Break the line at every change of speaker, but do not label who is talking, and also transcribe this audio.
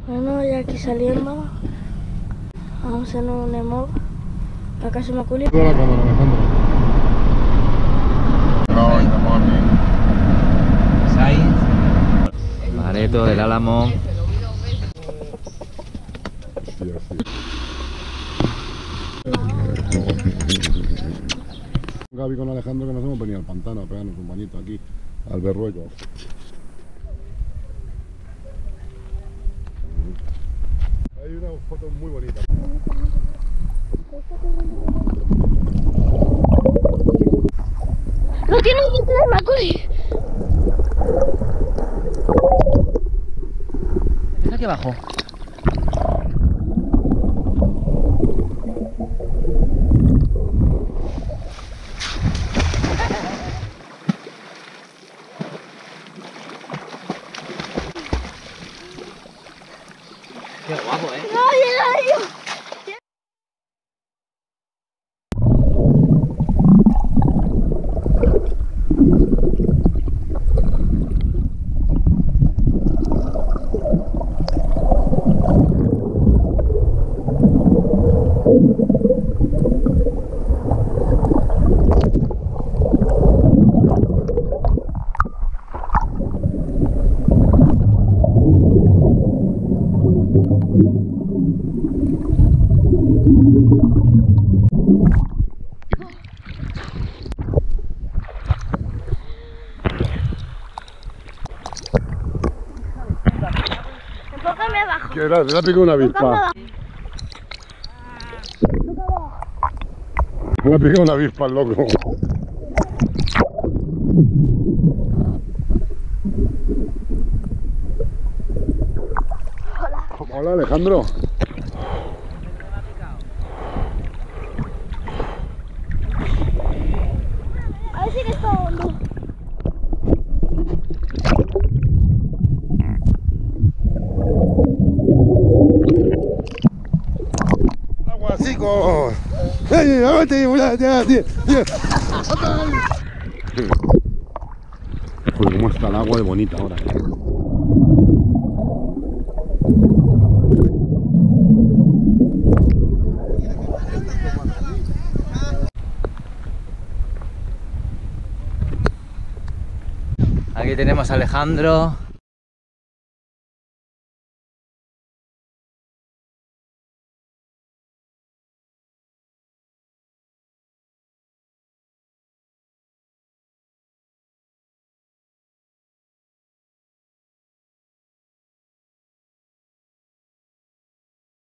Bueno, ya aquí saliendo. Vamos en un EMOG. Acá se me ocurre.
Toda la cámara, Alejandro. No, in the morning.
Mareto del Álamo.
Sí, así. Gaby con Alejandro que nos hemos venido al pantano a pegarnos un bañito aquí, al Berrueco. Hay una foto muy bonita.
¡Lo tienes que tener, Maculi!
Está aquí abajo. Qué guapo, ¿eh?
¡No, llega yo! Enfócame abajo.
Que le ha picado una avispa. Le ha picado una avispa al loco. Hola Alejandro.
A ver si eres todo hondo.
Aguacicos. ¡Ey, vete! Joder, cómo está el agua de bonita ahora.
Aquí tenemos a Alejandro